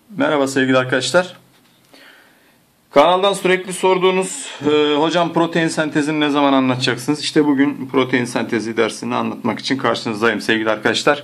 Merhaba sevgili arkadaşlar. Kanaldan sürekli sorduğunuz hocam protein sentezini ne zaman anlatacaksınız? İşte bugün protein sentezi dersini anlatmak için karşınızdayım sevgili arkadaşlar.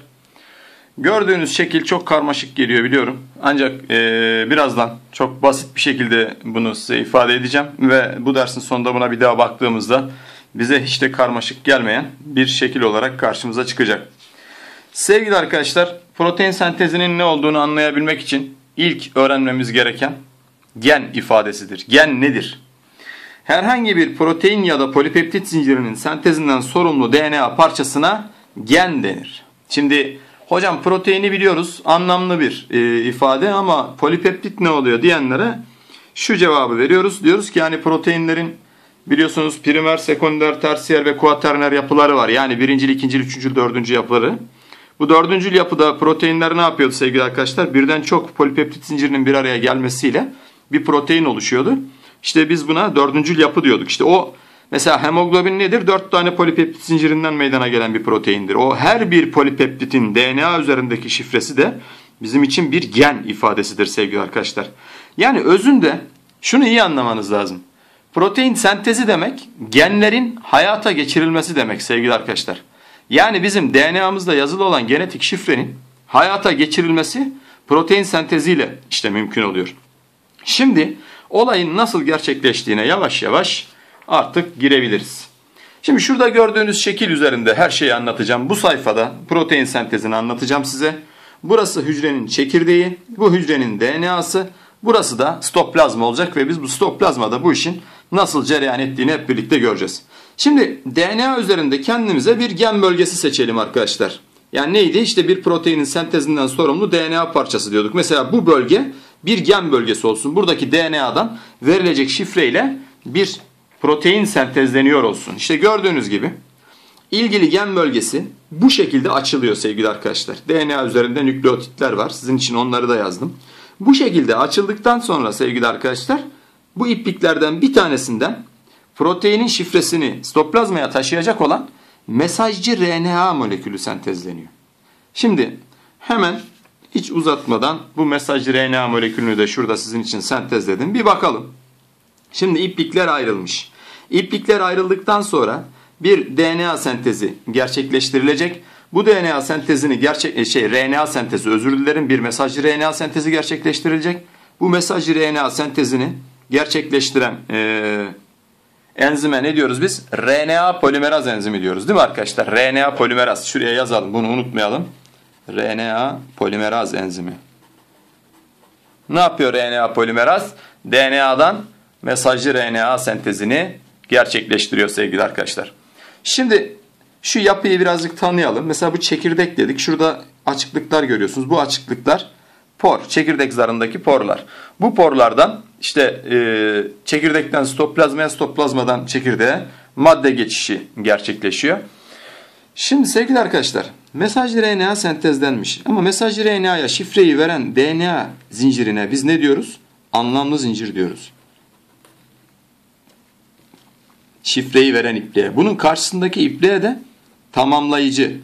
Gördüğünüz şekil çok karmaşık geliyor biliyorum. Ancak birazdan çok basit bir şekilde bunu size ifade edeceğim. Ve bu dersin sonunda buna bir daha baktığımızda bize hiç de karmaşık gelmeyen bir şekil olarak karşımıza çıkacak. Sevgili arkadaşlar, protein sentezinin ne olduğunu anlayabilmek için ilk öğrenmemiz gereken gen ifadesidir. Gen nedir? Herhangi bir protein ya da polipeptit zincirinin sentezinden sorumlu DNA parçasına gen denir. Şimdi hocam proteini biliyoruz, anlamlı bir ifade ama polipeptit ne oluyor diyenlere şu cevabı veriyoruz. Diyoruz ki yani proteinlerin biliyorsunuz primer, sekonder, tersiyer ve kuaterner yapıları var. Yani birincil, ikincil, üçüncül, dördüncül yapıları. Bu dördüncül yapıda proteinler ne yapıyordu sevgili arkadaşlar? Birden çok polipeptit zincirinin bir araya gelmesiyle bir protein oluşuyordu. İşte biz buna dördüncül yapı diyorduk. İşte o mesela hemoglobin nedir? 4 tane polipeptit zincirinden meydana gelen bir proteindir. O her bir polipeptitin DNA üzerindeki şifresi de bizim için bir gen ifadesidir sevgili arkadaşlar. Yani özünde şunu iyi anlamanız lazım. Protein sentezi demek genlerin hayata geçirilmesi demek sevgili arkadaşlar. Yani bizim DNA'mızda yazılı olan genetik şifrenin hayata geçirilmesi protein senteziyle işte mümkün oluyor. Şimdi olayın nasıl gerçekleştiğine yavaş yavaş artık girebiliriz. Şimdi şurada gördüğünüz şekil üzerinde her şeyi anlatacağım. Bu sayfada protein sentezini anlatacağım size. Burası hücrenin çekirdeği, bu hücrenin DNA'sı, burası da sitoplazma olacak ve biz bu sitoplazmada bu işin nasıl cereyan ettiğini hep birlikte göreceğiz. Şimdi DNA üzerinde kendimize bir gen bölgesi seçelim arkadaşlar. Yani neydi? İşte bir proteinin sentezinden sorumlu DNA parçası diyorduk. Mesela bu bölge bir gen bölgesi olsun. Buradaki DNA'dan verilecek şifreyle bir protein sentezleniyor olsun. İşte gördüğünüz gibi ilgili gen bölgesi bu şekilde açılıyor sevgili arkadaşlar. DNA üzerinde nükleotitler var. Sizin için onları da yazdım. Bu şekilde açıldıktan sonra sevgili arkadaşlar bu ipliklerden bir tanesinden proteinin şifresini sitoplazmaya taşıyacak olan mesajcı RNA molekülü sentezleniyor. Şimdi hemen hiç uzatmadan bu mesajcı RNA molekülünü de şurada sizin için sentezledim. Bir bakalım. Şimdi iplikler ayrılmış. İplikler ayrıldıktan sonra bir DNA sentezi gerçekleştirilecek. Bu DNA sentezini RNA sentezi bir mesajcı RNA sentezi gerçekleştirilecek. Bu mesajcı RNA sentezini gerçekleştiren enzime ne diyoruz biz? RNA polimeraz enzimi diyoruz değil mi arkadaşlar? RNA polimeraz. Şuraya yazalım, bunu unutmayalım. RNA polimeraz enzimi. Ne yapıyor RNA polimeraz? DNA'dan mesajcı RNA sentezini gerçekleştiriyor sevgili arkadaşlar. Şimdi şu yapıyı birazcık tanıyalım. Mesela bu çekirdek dedik. Şurada açıklıklar görüyorsunuz. Bu açıklıklar por, çekirdek zarındaki porlar. Bu porlardan işte çekirdekten sitoplazmaya, sitoplazmadan çekirdeğe madde geçişi gerçekleşiyor. Şimdi sevgili arkadaşlar, mesajcı RNA sentezlenmiş. Ama mesajcı RNA'ya şifreyi veren DNA zincirine biz ne diyoruz? Anlamlı zincir diyoruz. Şifreyi veren ipliğe. Bunun karşısındaki ipliğe de tamamlayıcı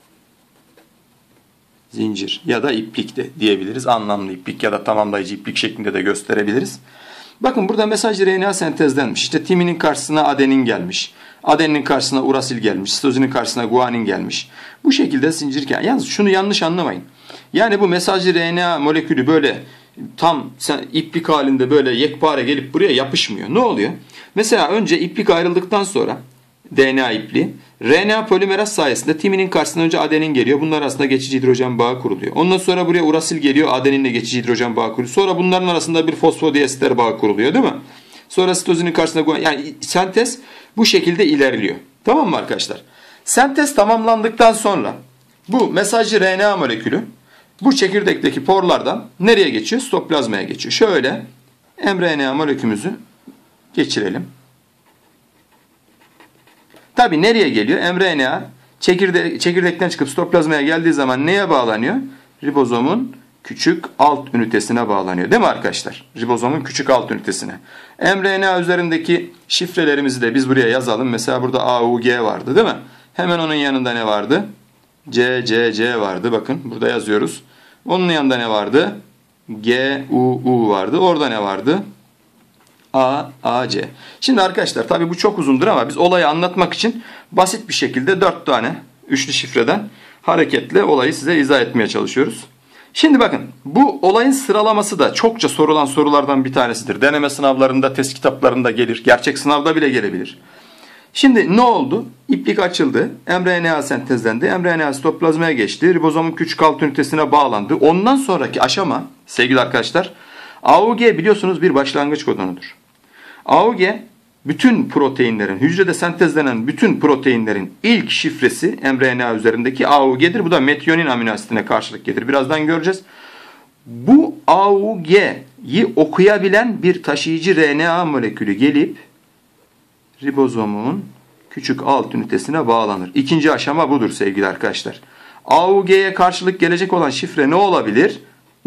zincir ya da iplik de diyebiliriz. Anlamlı iplik ya da tamamlayıcı iplik şeklinde de gösterebiliriz. Bakın burada mesajcı RNA sentezlenmiş. İşte timinin karşısına adenin gelmiş. Adeninin karşısına urasil gelmiş. Sitozinin karşısına guanin gelmiş. Bu şekilde zincir. Yalnız şunu yanlış anlamayın. Yani bu mesajcı RNA molekülü böyle tam iplik halinde böyle yekpare gelip buraya yapışmıyor. Ne oluyor? Mesela önce iplik ayrıldıktan sonra DNA ipliği RNA polimeraz sayesinde timinin karşısına önce adenin geliyor. Bunlar arasında geçici hidrojen bağı kuruluyor. Ondan sonra buraya urasil geliyor. Adeninle geçici hidrojen bağı kuruluyor. Sonra bunların arasında bir fosfodiester bağı kuruluyor değil mi? Sonra sitozinin karşısında yani sentez bu şekilde ilerliyor. Tamam mı arkadaşlar? Sentez tamamlandıktan sonra bu mesajcı RNA molekülü bu çekirdekteki porlardan nereye geçiyor? Sitoplazmaya geçiyor. Şöyle mRNA molekülümüzü geçirelim. Tabi nereye geliyor? mRNA çekirdekten çıkıp sitoplazmaya geldiği zaman neye bağlanıyor? Ribozomun küçük alt ünitesine bağlanıyor. Değil mi arkadaşlar? Ribozomun küçük alt ünitesine. mRNA üzerindeki şifrelerimizi de biz buraya yazalım. Mesela burada A, U, G vardı değil mi? Hemen onun yanında ne vardı? C, C, C vardı. Bakın burada yazıyoruz. Onun yanında ne vardı? G, U vardı. Orada ne vardı? A, A, C. Şimdi arkadaşlar tabii bu çok uzundur ama biz olayı anlatmak için basit bir şekilde 4 tane üçlü şifreden hareketle olayı size izah etmeye çalışıyoruz. Şimdi bakın bu olayın sıralaması da çokça sorulan sorulardan bir tanesidir. Deneme sınavlarında, test kitaplarında gelir. Gerçek sınavda bile gelebilir. Şimdi ne oldu? İplik açıldı. mRNA sentezlendi. mRNA sitoplazmaya geçti. Ribozomun küçük alt ünitesine bağlandı. Ondan sonraki aşama sevgili arkadaşlar AUG biliyorsunuz bir başlangıç kodonudur. AUG bütün proteinlerin, hücrede sentezlenen bütün proteinlerin ilk şifresi mRNA üzerindeki AUG'dir. Bu da metionin amino asitine karşılık gelir. Birazdan göreceğiz. Bu AUG'yi okuyabilen bir taşıyıcı RNA molekülü gelip ribozomun küçük alt ünitesine bağlanır. İkinci aşama budur sevgili arkadaşlar. AUG'ye karşılık gelecek olan şifre ne olabilir?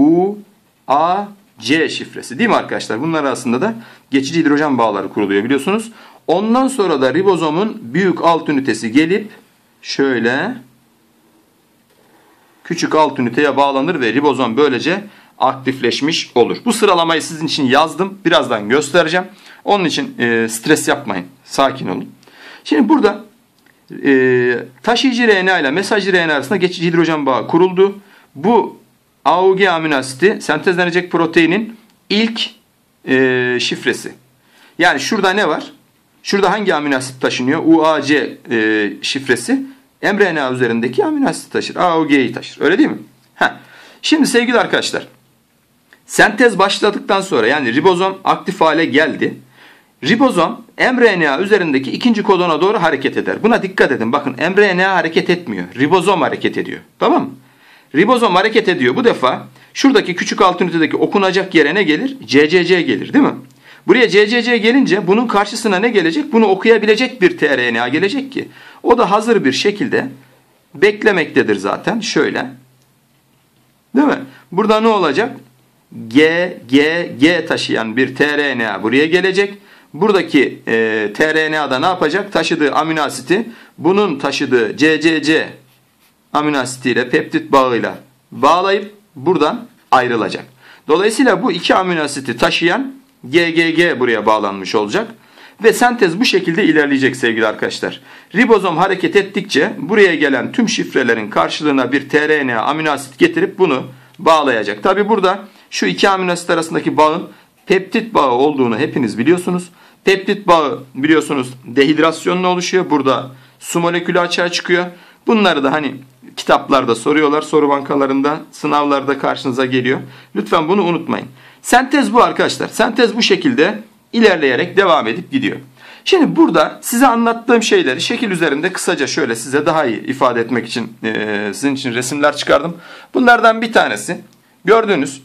C şifresi değil mi arkadaşlar? Bunlar arasında da geçici hidrojen bağları kuruluyor biliyorsunuz. Ondan sonra da ribozomun büyük alt ünitesi gelip şöyle küçük alt üniteye bağlanır ve ribozom böylece aktifleşmiş olur. Bu sıralamayı sizin için yazdım. Birazdan göstereceğim. Onun için stres yapmayın. Sakin olun. Şimdi burada taşıyıcı RNA ile mesajcı RNA arasında geçici hidrojen bağı kuruldu. Bu AUG amino asiti sentezlenecek proteinin ilk şifresi. Yani şurada ne var? Şurada hangi amino asit taşınıyor? UAC şifresi mRNA üzerindeki amino asit taşır. AUG'yi taşır. Öyle değil mi? Şimdi sevgili arkadaşlar sentez başladıktan sonra yani ribozom aktif hale geldi. Ribozom mRNA üzerindeki ikinci kodona doğru hareket eder. Buna dikkat edin. Bakın mRNA hareket etmiyor. Ribozom hareket ediyor. Tamam mı? Ribozom hareket ediyor. Bu defa şuradaki küçük alt ünitedeki okunacak yere ne gelir? CCC gelir değil mi? Buraya CCC gelince bunun karşısına ne gelecek? Bunu okuyabilecek bir tRNA gelecek ki. O da hazır bir şekilde beklemektedir zaten. Şöyle. Değil mi? Burada ne olacak? G taşıyan bir tRNA buraya gelecek. Buradaki tRNA da ne yapacak? Taşıdığı amino asiti bunun taşıdığı CCC amino asitiyle peptit bağıyla bağlayıp buradan ayrılacak. Dolayısıyla bu iki amino asiti taşıyan GGG buraya bağlanmış olacak. Ve sentez bu şekilde ilerleyecek sevgili arkadaşlar. Ribozom hareket ettikçe buraya gelen tüm şifrelerin karşılığına bir tRNA amino asit getirip bunu bağlayacak. Tabi burada şu iki amino asit arasındaki bağın peptit bağı olduğunu hepiniz biliyorsunuz. Peptit bağı biliyorsunuz dehidrasyonla oluşuyor. Burada su molekülü açığa çıkıyor. Bunları da hani kitaplarda soruyorlar. Soru bankalarında, sınavlarda karşınıza geliyor. Lütfen bunu unutmayın. Sentez bu arkadaşlar. Sentez bu şekilde ilerleyerek devam edip gidiyor. Şimdi burada size anlattığım şeyleri şekil üzerinde kısaca şöyle size daha iyi ifade etmek için sizin için resimler çıkardım. Bunlardan bir tanesi gördüğünüz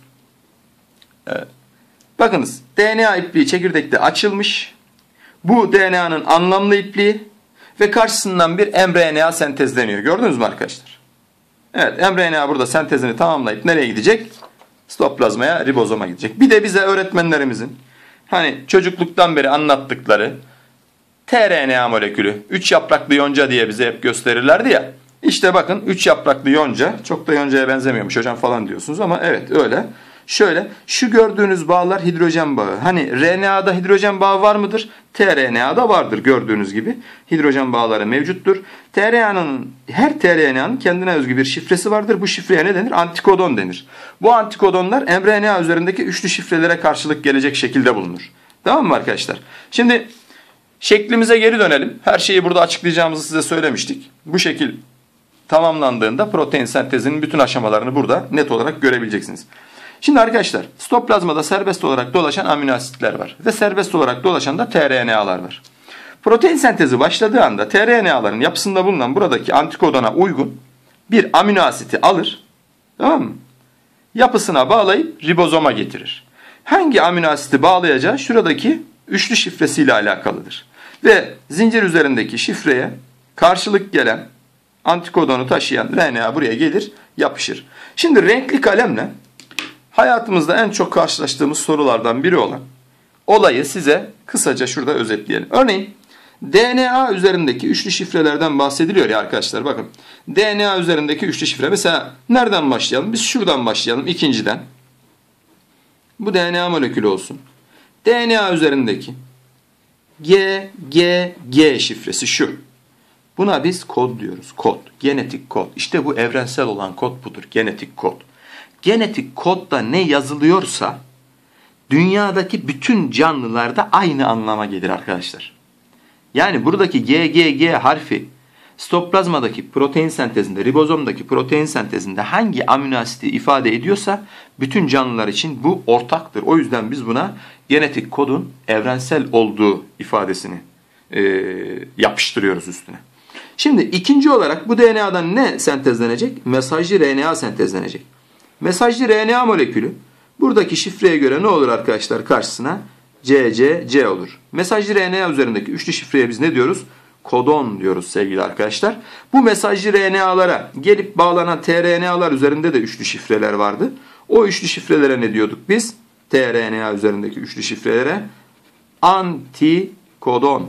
bakınız DNA ipliği çekirdekte açılmış. Bu DNA'nın anlamlı ipliği ve karşısından bir mRNA sentezleniyor. Gördünüz mü arkadaşlar? Evet, mRNA burada sentezini tamamlayıp nereye gidecek? Sitoplazmaya, ribozoma gidecek. Bir de bize öğretmenlerimizin hani çocukluktan beri anlattıkları tRNA molekülü, 3 yapraklı yonca diye bize hep gösterirlerdi ya. İşte bakın 3 yapraklı yonca, çok da yoncaya benzemiyormuş hocam falan diyorsunuz ama evet öyle. Şöyle şu gördüğünüz bağlar hidrojen bağı. Hani RNA'da hidrojen bağı var mıdır? tRNA'da vardır gördüğünüz gibi. Hidrojen bağları mevcuttur. Her tRNA'nın kendine özgü bir şifresi vardır. Bu şifreye ne denir? Antikodon denir. Bu antikodonlar mRNA üzerindeki üçlü şifrelere karşılık gelecek şekilde bulunur. Tamam mı arkadaşlar? Şimdi şeklimize geri dönelim. Her şeyi burada açıklayacağımızı size söylemiştik. Bu şekil tamamlandığında protein sentezinin bütün aşamalarını burada net olarak görebileceksiniz. Şimdi arkadaşlar sitoplazmada serbest olarak dolaşan amino asitler var ve serbest olarak dolaşan da tRNA'lar var. Protein sentezi başladığı anda tRNA'ların yapısında bulunan buradaki antikodona uygun bir amino asiti alır, tamam mı? Yapısına bağlayıp ribozoma getirir. Hangi amino asiti bağlayacağı şuradaki üçlü şifresiyle alakalıdır. Ve zincir üzerindeki şifreye karşılık gelen antikodonu taşıyan RNA buraya gelir, yapışır. Şimdi renkli kalemle hayatımızda en çok karşılaştığımız sorulardan biri olan olayı size kısaca şurada özetleyelim. Örneğin DNA üzerindeki üçlü şifrelerden bahsediliyor ya arkadaşlar. Bakın DNA üzerindeki üçlü şifre. Mesela nereden başlayalım? Biz şuradan başlayalım ikinciden. Bu DNA molekülü olsun. DNA üzerindeki G şifresi şu. Buna biz kod diyoruz. Kod. Genetik kod. İşte bu evrensel olan kod budur. Genetik kod. Genetik kodda ne yazılıyorsa dünyadaki bütün canlılarda aynı anlama gelir arkadaşlar. Yani buradaki G harfi sitoplazmadaki protein sentezinde, ribozomdaki protein sentezinde hangi amino asiti ifade ediyorsa bütün canlılar için bu ortaktır. O yüzden biz buna genetik kodun evrensel olduğu ifadesini yapıştırıyoruz üstüne. Şimdi ikinci olarak bu DNA'dan ne sentezlenecek? Mesajcı RNA sentezlenecek. Mesajcı RNA molekülü buradaki şifreye göre ne olur arkadaşlar karşısına? C olur. Mesajcı RNA üzerindeki üçlü şifreye biz ne diyoruz? Kodon diyoruz sevgili arkadaşlar. Bu mesajcı RNA'lara gelip bağlanan tRNA'lar üzerinde de üçlü şifreler vardı. O üçlü şifrelere ne diyorduk biz? tRNA üzerindeki üçlü şifrelere antikodon.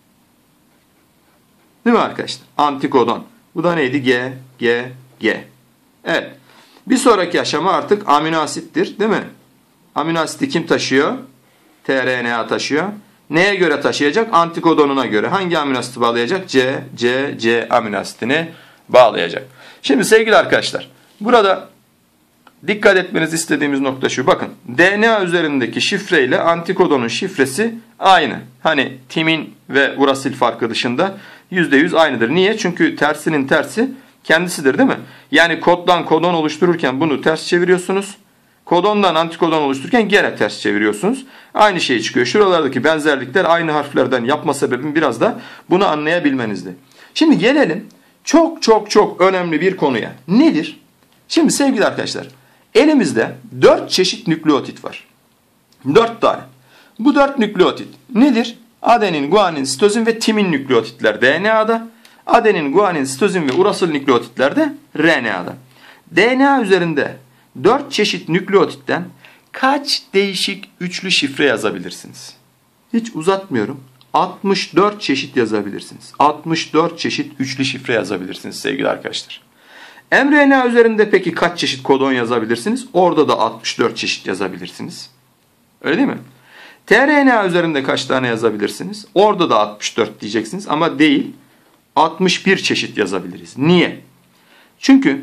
Değil mi arkadaşlar? Antikodon. Bu da neydi? G. Evet. Bir sonraki aşama artık amino asittir, değil mi? Amino asiti kim taşıyor? tRNA taşıyor. Neye göre taşıyacak? Antikodonuna göre. Hangi amino asiti bağlayacak? C amino asitini bağlayacak. Şimdi sevgili arkadaşlar, burada dikkat etmenizi istediğimiz nokta şu. Bakın, DNA üzerindeki şifre ile antikodonun şifresi aynı. Hani timin ve urasil farkı dışında %100 aynıdır. Niye? Çünkü tersinin tersi kendisidir, değil mi? Yani koddan kodon oluştururken bunu ters çeviriyorsunuz. Kodondan antikodon oluştururken gene ters çeviriyorsunuz. Aynı şey çıkıyor. Şuralardaki benzerlikler aynı harflerden yapma sebebim biraz da bunu anlayabilmenizdi. Şimdi gelelim çok önemli bir konuya. Nedir? Şimdi sevgili arkadaşlar, elimizde 4 çeşit nükleotit var. 4 tane. Bu 4 nükleotit nedir? Adenin, guanin, sitozin ve timin nükleotitler DNA'da. Adenin, guanin, sitozin ve urasil nükleotitler de RNA'da. DNA üzerinde 4 çeşit nükleotitten kaç değişik üçlü şifre yazabilirsiniz? Hiç uzatmıyorum. 64 çeşit yazabilirsiniz. 64 çeşit üçlü şifre yazabilirsiniz sevgili arkadaşlar. mRNA üzerinde peki kaç çeşit kodon yazabilirsiniz? Orada da 64 çeşit yazabilirsiniz. Öyle değil mi? tRNA üzerinde kaç tane yazabilirsiniz? Orada da 64 diyeceksiniz ama değil. 61 çeşit yazabiliriz. Niye? Çünkü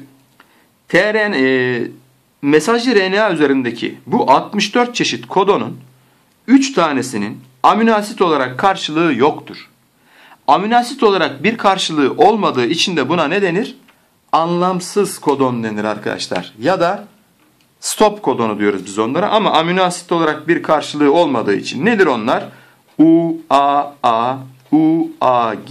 mesajcı RNA üzerindeki bu 64 çeşit kodonun 3 tanesinin amino asit olarak karşılığı yoktur. Amino asit olarak bir karşılığı olmadığı için de buna ne denir? Anlamsız kodon denir arkadaşlar. Ya da stop kodonu diyoruz biz onlara ama amino asit olarak bir karşılığı olmadığı için. Nedir onlar? UAA, UAG,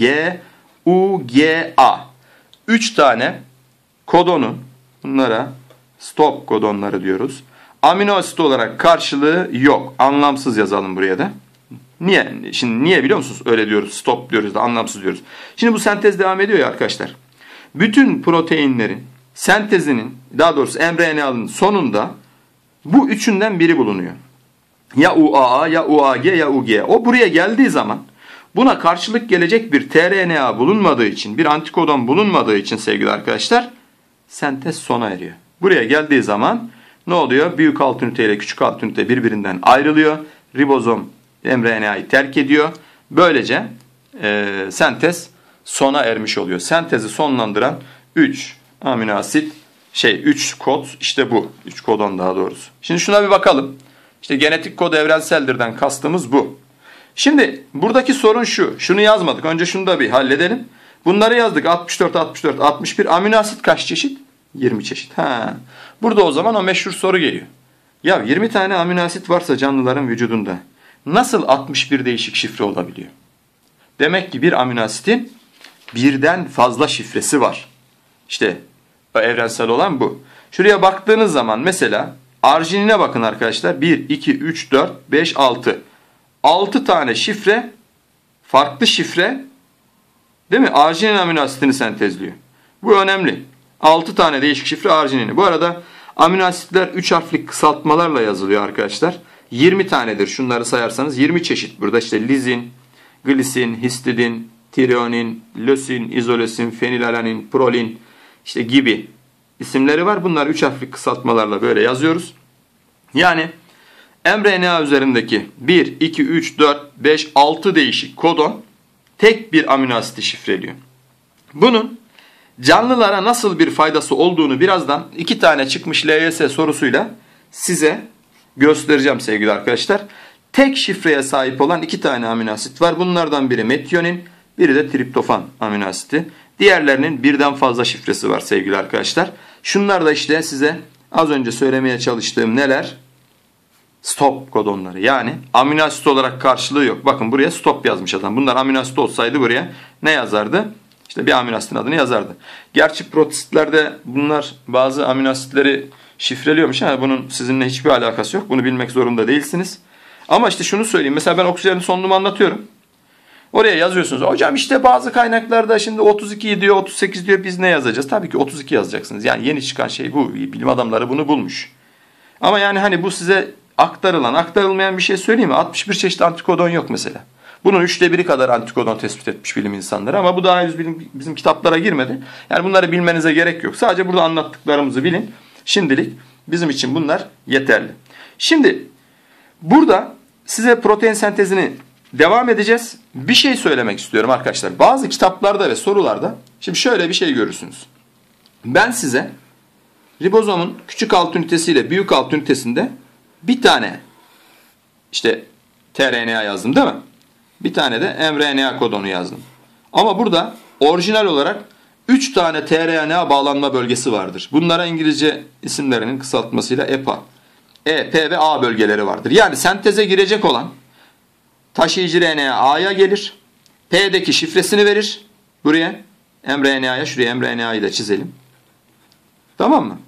UGA. 3 tane kodonun, bunlara stop kodonları diyoruz. Amino asit olarak karşılığı yok. Anlamsız yazalım buraya da. Niye? Şimdi niye biliyor musunuz? Öyle diyoruz. Stop diyoruz da anlamsız diyoruz. Şimdi bu sentez devam ediyor ya arkadaşlar. Bütün proteinlerin sentezinin, daha doğrusu mRNA'nın sonunda bu üçünden biri bulunuyor. Ya UAA, ya UAG, ya UG. O buraya geldiği zaman buna karşılık gelecek bir tRNA bulunmadığı için, bir antikodon bulunmadığı için sevgili arkadaşlar, sentez sona eriyor. Buraya geldiği zaman ne oluyor? Büyük alt ünite ile küçük alt ünite birbirinden ayrılıyor. Ribozom mRNA'yı terk ediyor. Böylece sentez sona ermiş oluyor. Sentezi sonlandıran 3 amino asit 3 kod işte bu. 3 kodon daha doğrusu. Şimdi şuna bir bakalım. İşte genetik kod evrenseldirden kastımız bu. Şimdi buradaki sorun şu. Şunu yazmadık. Önce şunu da bir halledelim. Bunları yazdık. 64, 64, 61. Amino asit kaç çeşit? 20 çeşit. Burada o zaman o meşhur soru geliyor. Ya 20 tane amino asit varsa canlıların vücudunda nasıl 61 değişik şifre olabiliyor? Demek ki bir amino asitin birden fazla şifresi var. İşte evrensel olan bu. Şuraya baktığınız zaman mesela arginine bakın arkadaşlar. 1, 2, 3, 4, 5, 6. 6 tane şifre, farklı şifre, değil mi? Arginin amino asitini sentezliyor. Bu önemli. 6 tane değişik şifre arginini. Bu arada amino asitler 3 harflik kısaltmalarla yazılıyor arkadaşlar. 20 tanedir. Şunları sayarsanız 20 çeşit. Burada işte lizin, glisin, histidin, tireonin, lösin, izolesin, fenilalanin, prolin işte gibi isimleri var. Bunlar 3 harflik kısaltmalarla böyle yazıyoruz. Yani mRNA üzerindeki 1, 2, 3, 4, 5, 6 değişik kodon tek bir amino asiti şifreliyor. Bunun canlılara nasıl bir faydası olduğunu birazdan 2 tane çıkmış LYS sorusuyla size göstereceğim sevgili arkadaşlar. Tek şifreye sahip olan 2 tane amino asit var. Bunlardan biri metiyonin, biri de triptofan amino asiti. Diğerlerinin birden fazla şifresi var sevgili arkadaşlar. Şunlar da işte size az önce söylemeye çalıştığım neler? Stop kodonları. Yani amino asit olarak karşılığı yok. Bakın buraya stop yazmış adam. Bunlar amino asit olsaydı buraya ne yazardı? İşte bir amino asitin adını yazardı. Gerçi protistlerde bunlar bazı amino asitleri şifreliyormuş. Yani bunun sizinle hiçbir alakası yok. Bunu bilmek zorunda değilsiniz. Ama işte şunu söyleyeyim. Mesela ben oksijenin sonluğumu anlatıyorum. Oraya yazıyorsunuz. Hocam işte bazı kaynaklarda şimdi 32 diyor, 38 diyor. Biz ne yazacağız? Tabii ki 32 yazacaksınız. Yani yeni çıkan şey bu. Bilim adamları bunu bulmuş. Ama yani hani bu size aktarılmayan bir şey söyleyeyim mi? 61 çeşit antikodon yok mesela. Bunun 1/3 kadar antikodon tespit etmiş bilim insanları ama bu daha henüz bizim kitaplara girmedi. Yani bunları bilmenize gerek yok. Sadece burada anlattıklarımızı bilin. Şimdilik bizim için bunlar yeterli. Şimdi burada size protein sentezini devam edeceğiz. Bir şey söylemek istiyorum arkadaşlar. Bazı kitaplarda ve sorularda şimdi şöyle bir şey görürsünüz. Ben size ribozomun küçük alt ünitesiyle büyük alt ünitesinde bir tane işte tRNA yazdım değil mi? Bir tane de mRNA kodonu yazdım. Ama burada orijinal olarak 3 tane tRNA bağlanma bölgesi vardır. Bunlara İngilizce isimlerinin kısaltmasıyla EPA, E, P ve A bölgeleri vardır. Yani senteze girecek olan taşıyıcı RNA A'ya gelir. P'deki şifresini verir. Buraya mRNA'ya, şuraya mRNA'yı da çizelim. Tamam mı?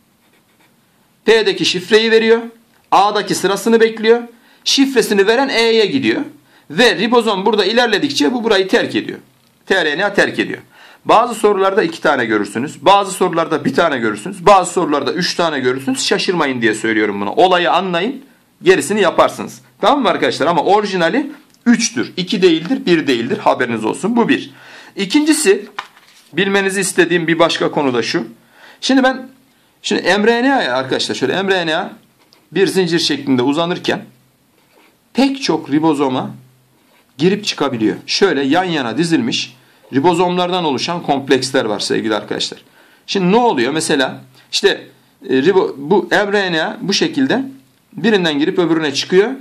P'deki şifreyi veriyor. A'daki sırasını bekliyor. Şifresini veren E'ye gidiyor. Ve ribozom burada ilerledikçe bu burayı terk ediyor. tRNA terk ediyor. Bazı sorularda 2 tane görürsünüz. Bazı sorularda 1 tane görürsünüz. Bazı sorularda 3 tane görürsünüz. Şaşırmayın diye söylüyorum bunu. Olayı anlayın. Gerisini yaparsınız. Tamam mı arkadaşlar? Ama orijinali 3'tür. 2 değildir, 1 değildir. Haberiniz olsun. Bu bir. İkincisi, bilmenizi istediğim bir başka konu da şu. Şimdi mRNA arkadaşlar şöyle mRNA bir zincir şeklinde uzanırken pek çok ribozoma girip çıkabiliyor. Şöyle yan yana dizilmiş ribozomlardan oluşan kompleksler var sevgili arkadaşlar. Şimdi ne oluyor? Mesela işte bu mRNA bu şekilde birinden girip öbürüne çıkıyor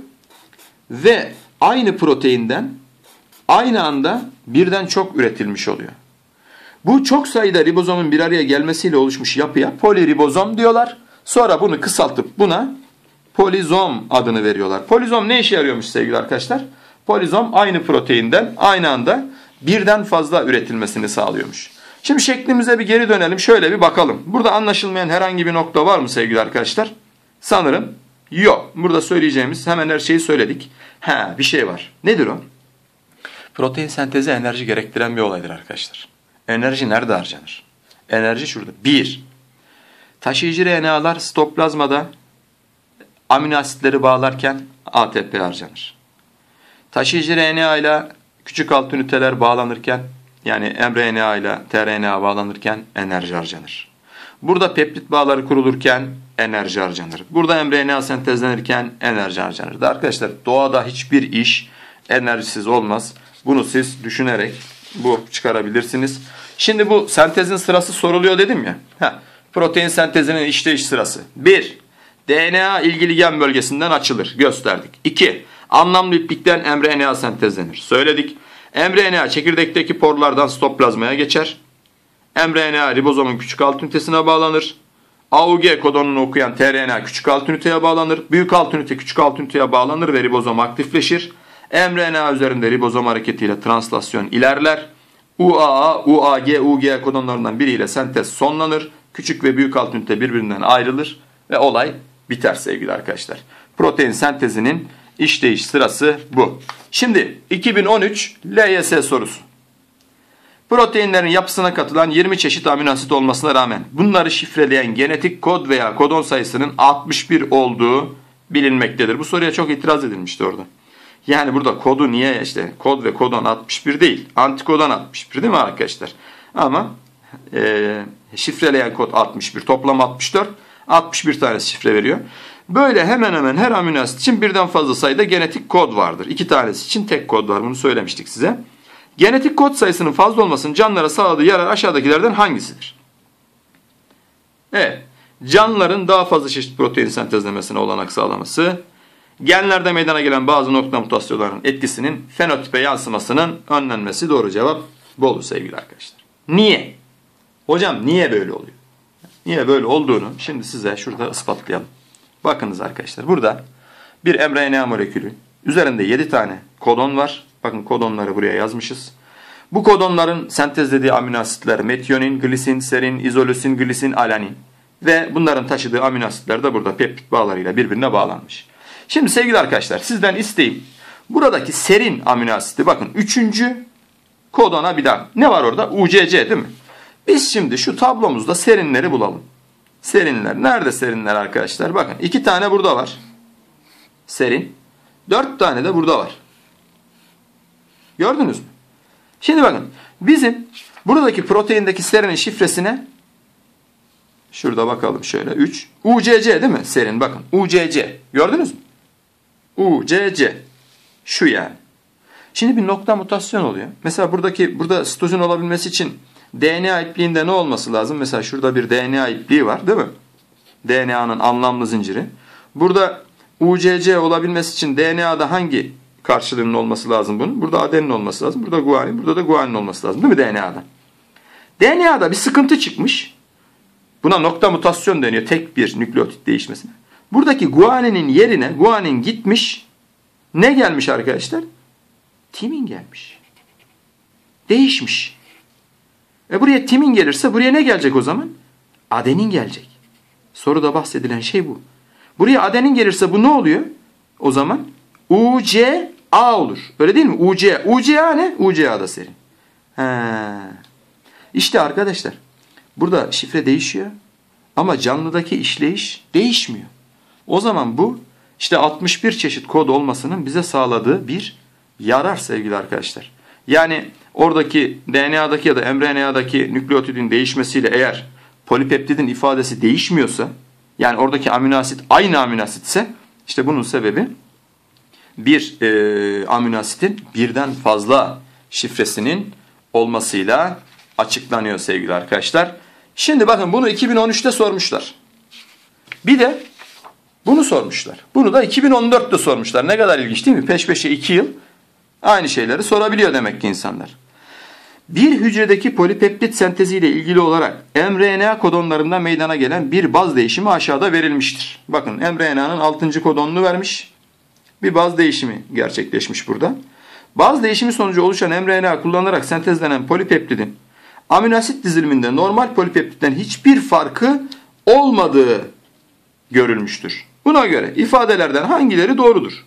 ve aynı proteinden aynı anda birden çok üretilmiş oluyor. Bu çok sayıda ribozomun bir araya gelmesiyle oluşmuş yapıya poliribozom diyorlar. Sonra bunu kısaltıp buna polizom adını veriyorlar. Polizom ne işe yarıyormuş sevgili arkadaşlar? Polizom aynı proteinden aynı anda birden fazla üretilmesini sağlıyormuş. Şimdi şeklimize bir geri dönelim. Şöyle bir bakalım. Burada anlaşılmayan herhangi bir nokta var mı sevgili arkadaşlar? Sanırım yok. Burada söyleyeceğimiz hemen her şeyi söyledik. Bir şey var. Nedir o? Protein sentezi enerji gerektiren bir olaydır arkadaşlar. Enerji nerede harcanır? Enerji şurada. 1. Taşıyıcı RNA'lar sitoplazmada amino asitleri bağlarken ATP harcanır. Taşıyıcı RNA ile küçük alt üniteler bağlanırken yani mRNA ile tRNA bağlanırken enerji harcanır. Burada peptit bağları kurulurken enerji harcanır. Burada mRNA sentezlenirken enerji harcanır. Arkadaşlar doğada hiçbir iş enerjisiz olmaz. Bunu siz düşünerek bu çıkarabilirsiniz. Şimdi bu sentezin sırası soruluyor dedim ya. Protein sentezinin işleyiş sırası. 1. DNA ilgili gen bölgesinden açılır. Gösterdik. 2. Anlamlı iplikten mRNA sentezlenir. Söyledik. mRNA çekirdekteki porlardan sitoplazmaya geçer. mRNA ribozomun küçük alt ünitesine bağlanır. AUG kodonunu okuyan tRNA küçük alt üniteye bağlanır. Büyük alt ünite küçük alt üniteye bağlanır ve ribozom aktifleşir. mRNA üzerinde ribozom hareketiyle translasyon ilerler. UAA, UAG, UG kodonlarından biriyle sentez sonlanır. Küçük ve büyük alt ünite birbirinden ayrılır ve olay biter sevgili arkadaşlar. Protein sentezinin işleyiş sırası bu. Şimdi 2013 LYS sorusu. Proteinlerin yapısına katılan 20 çeşit amino asit olmasına rağmen bunları şifreleyen genetik kod veya kodon sayısının 61 olduğu bilinmektedir. Bu soruya çok itiraz edilmişti orada. Yani burada kodu niye işte kod ve kodon 61 değil. Antikodon 61 değil mi arkadaşlar? Ama şifreleyen kod 61. Toplam 64. 61 tane şifre veriyor. Böyle hemen hemen her amino asit için birden fazla sayıda genetik kod vardır. 2 tanesi için tek kod var. Bunu söylemiştik size. Genetik kod sayısının fazla olmasının canlılara sağladığı yarar aşağıdakilerden hangisidir? Evet. Canlıların daha fazla çeşit protein sentezlemesine olanak sağlaması, genlerde meydana gelen bazı nokta mutasyonlarının etkisinin fenotipe yansımasının önlenmesi. Doğru cevap Bolu sevgili arkadaşlar. Niye? Hocam niye böyle oluyor? Niye böyle olduğunu şimdi size şurada ispatlayalım. Bakınız arkadaşlar, burada bir mRNA molekülü üzerinde 7 tane kodon var. Bakın kodonları buraya yazmışız. Bu kodonların sentezlediği amino asitler metiyonin, glisin, serin, izolüsin, glisin, alanin ve bunların taşıdığı amino asitler de burada peptit bağlarıyla birbirine bağlanmış. Şimdi sevgili arkadaşlar, sizden isteğim buradaki serin amino asiti, bakın 3. kodona bir daha ne var orada? UCC değil mi? Biz şimdi şu tablomuzda serinleri bulalım. Serinler. Nerede serinler arkadaşlar? Bakın 2 tane burada var. Serin. 4 tane de burada var. Gördünüz mü? Şimdi bakın. Bizim buradaki proteindeki serinin şifresine şurada bakalım şöyle 3. UCC değil mi? Serin bakın. UCC. Gördünüz mü? UCC. Şu yani. Şimdi bir nokta mutasyon oluyor. Mesela burada sitozin olabilmesi için DNA ipliğinde ne olması lazım? Mesela şurada bir DNA ipliği var değil mi? DNA'nın anlamlı zinciri. Burada UCC olabilmesi için DNA'da hangi karşılığının olması lazım bunun? Burada adenin olması lazım. Burada guanin, burada da guanin olması lazım değil mi DNA'da? DNA'da bir sıkıntı çıkmış. Buna nokta mutasyon deniyor. Tek bir nükleotit değişmesine. Buradaki guaninin yerine guanin gitmiş. Ne gelmiş arkadaşlar? Timin gelmiş. Değişmiş. Buraya timin gelirse buraya ne gelecek o zaman? Adenin gelecek. Soruda bahsedilen şey bu. Buraya adenin gelirse bu ne oluyor? O zaman UCA olur. Öyle değil mi? UCA ne? UCA da serin. İşte arkadaşlar burada şifre değişiyor ama canlıdaki işleyiş değişmiyor. O zaman bu işte 61 çeşit kod olmasının bize sağladığı bir yarar sevgili arkadaşlar. Yani oradaki DNA'daki ya da mRNA'daki nükleotidin değişmesiyle eğer polipeptidin ifadesi değişmiyorsa, yani oradaki amino asit aynı amino asitse, işte bunun sebebi bir amino asitin birden fazla şifresinin olmasıyla açıklanıyor sevgili arkadaşlar. Şimdi bakın bunu 2013'te sormuşlar. Bir de bunu sormuşlar. Bunu da 2014'te sormuşlar. Ne kadar ilginç değil mi? Peş peşe 2 yıl aynı şeyleri sorabiliyor demek ki insanlar. Bir hücredeki polipeptit senteziyle ilgili olarak mRNA kodonlarında meydana gelen bir baz değişimi aşağıda verilmiştir. Bakın mRNA'nın 6. kodonunu vermiş. Bir baz değişimi gerçekleşmiş burada. Baz değişimi sonucu oluşan mRNA kullanılarak sentezlenen polipeptidin amino asit diziliminde normal polipeptitten hiçbir farkı olmadığı görülmüştür. Buna göre ifadelerden hangileri doğrudur?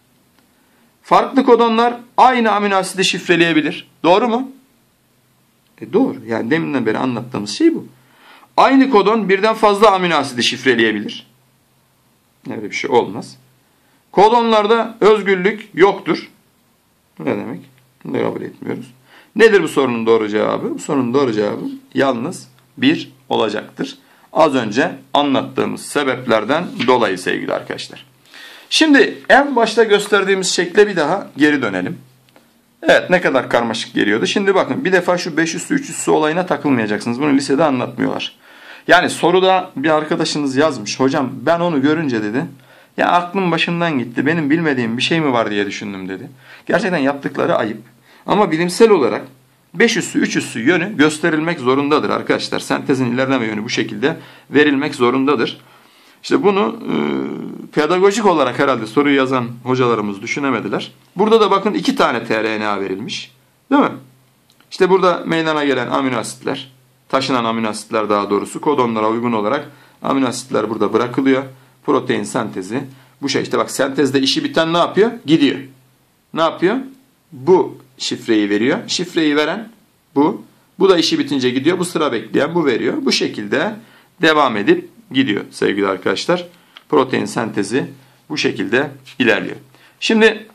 Farklı kodonlar aynı amino asidi şifreleyebilir. Doğru mu? Doğru. Yani deminden beri anlattığımız şey bu. Aynı kodon birden fazla amino asidi şifreleyebilir. Öyle bir şey olmaz. Kodonlarda özgürlük yoktur. Ne demek? Bunu kabul etmiyoruz. Nedir bu sorunun doğru cevabı? Bu sorunun doğru cevabı yalnız 1 olacaktır. Az önce anlattığımız sebeplerden dolayı sevgili arkadaşlar. Şimdi en başta gösterdiğimiz şekle bir daha geri dönelim. Evet, ne kadar karmaşık geliyordu. Şimdi bakın bir defa şu 5 üssü 3 üssü olayına takılmayacaksınız. Bunu lisede anlatmıyorlar. Yani soruda bir arkadaşınız yazmış. Hocam ben onu görünce dedi, ya aklım başımdan gitti. Benim bilmediğim bir şey mi var diye düşündüm dedi. Gerçekten yaptıkları ayıp. Ama bilimsel olarak 5 üssü 3 üssü yönü gösterilmek zorundadır arkadaşlar. Sentezin ilerleme yönü bu şekilde verilmek zorundadır. İşte bunu pedagojik olarak herhalde soruyu yazan hocalarımız düşünemediler. Burada da bakın 2 tane tRNA verilmiş. Değil mi? İşte burada meydana gelen amino asitler, taşınan amino asitler daha doğrusu kodonlara uygun olarak amino asitler burada bırakılıyor. Protein sentezi bu şey. İşte bak, sentezde işi biten ne yapıyor? Gidiyor. Ne yapıyor? Bu şifreyi veriyor. Şifreyi veren bu. Bu da işi bitince gidiyor. Bu sıra bekleyen bu veriyor. Bu şekilde devam edip gidiyor sevgili arkadaşlar. Protein sentezi bu şekilde ilerliyor. Şimdi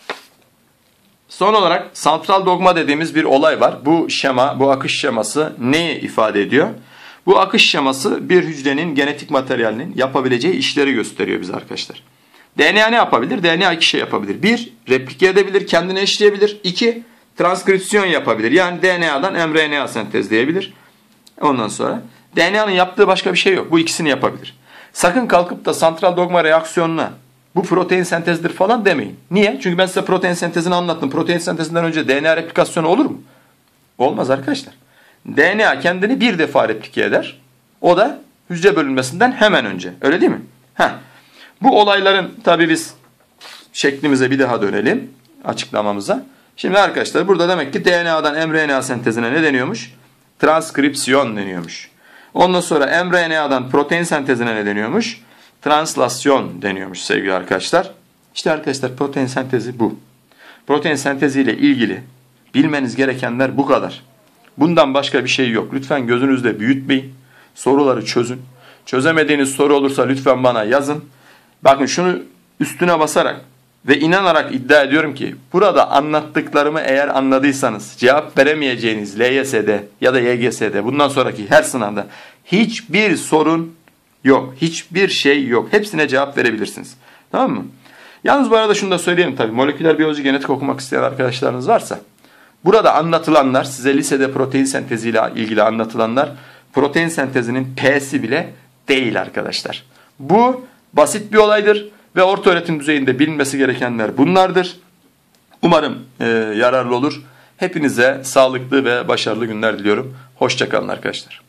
son olarak santral dogma dediğimiz bir olay var. Bu şema, bu akış şeması neyi ifade ediyor? Bu akış şeması bir hücrenin genetik materyalinin yapabileceği işleri gösteriyor bize arkadaşlar. DNA ne yapabilir? DNA iki şey yapabilir. Bir, replike edebilir, kendini eşleyebilir. İki, transkripsiyon yapabilir. Yani DNA'dan mRNA sentezleyebilir. Ondan sonra DNA'nın yaptığı başka bir şey yok. Bu ikisini yapabilir. Sakın kalkıp da santral dogma reaksiyonuna bu protein sentezdir falan demeyin. Niye? Çünkü ben size protein sentezini anlattım. Protein sentezinden önce DNA replikasyonu olur mu? Olmaz arkadaşlar. DNA kendini bir defa replike eder. O da hücre bölünmesinden hemen önce. Öyle değil mi? Bu olayların tabii biz şeklimize bir daha dönelim. Açıklamamıza. Şimdi arkadaşlar burada demek ki DNA'dan mRNA sentezine ne deniyormuş? Transkripsiyon deniyormuş. Ondan sonra mRNA'dan protein sentezine ne deniyormuş? Translasyon deniyormuş sevgili arkadaşlar. İşte arkadaşlar protein sentezi bu. Protein senteziyle ilgili bilmeniz gerekenler bu kadar. Bundan başka bir şey yok. Lütfen gözünüzde büyütmeyin. Soruları çözün. Çözemediğiniz soru olursa lütfen bana yazın. Bakın şunu üstüne basarak ve inanarak iddia ediyorum ki burada anlattıklarımı eğer anladıysanız cevap veremeyeceğiniz LYS'de ya da YGS'de bundan sonraki her sınavda hiçbir sorun yok. Hiçbir şey yok. Hepsine cevap verebilirsiniz. Tamam mı? Yalnız bu arada şunu da söyleyeyim tabii. Moleküler biyoloji genetik okumak isteyen arkadaşlarınız varsa burada anlatılanlar size lisede protein senteziyle ilgili anlatılanlar protein sentezinin P'si bile değil arkadaşlar. Bu basit bir olaydır ve ortaöğretim düzeyinde bilinmesi gerekenler bunlardır. Umarım yararlı olur. Hepinize sağlıklı ve başarılı günler diliyorum. Hoşça kalın arkadaşlar.